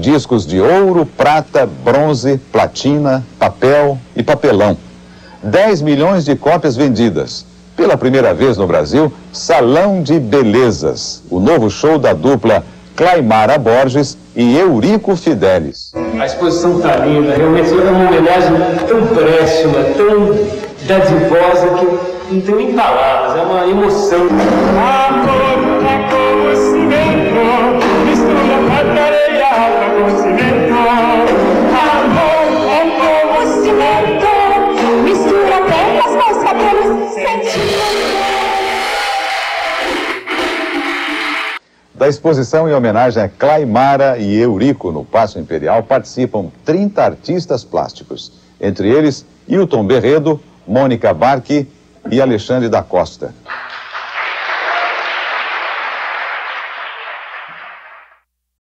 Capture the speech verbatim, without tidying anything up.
discos de ouro, prata, bronze, platina, papel e papelão. dez milhões de cópias vendidas. Pela primeira vez no Brasil, Salão de Belezas, o novo show da dupla Claymara Borges e Eurico Fidelis. A exposição está linda, realmente é uma homenagem tão próxima, tão dadivosa que não tem nem palavras, é uma emoção. Amor é como cimento, mistura com areia, como cimento. Amor é como cimento, mistura terras com os cabelos, sentimento. Da exposição em homenagem a Claymara e Eurico no Paço Imperial participam trinta artistas plásticos, entre eles Hilton Berredo, Mônica Barque e Alexandre da Costa.